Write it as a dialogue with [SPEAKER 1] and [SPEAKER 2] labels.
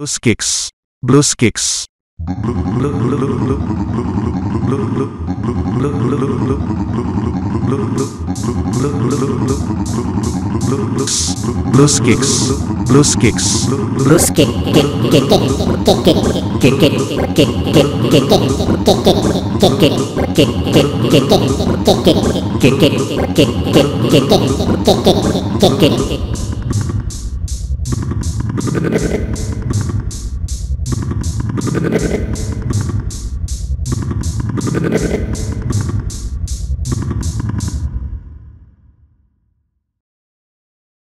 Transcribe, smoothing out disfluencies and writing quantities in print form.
[SPEAKER 1] Blues Kicks, Blues Kicks. Blues Kicks, Blues Kicks.
[SPEAKER 2] Blues kick, kick, kick, kick, kick, kick, kick, kick, kick, kick, kick, kick, kick, kick, kick,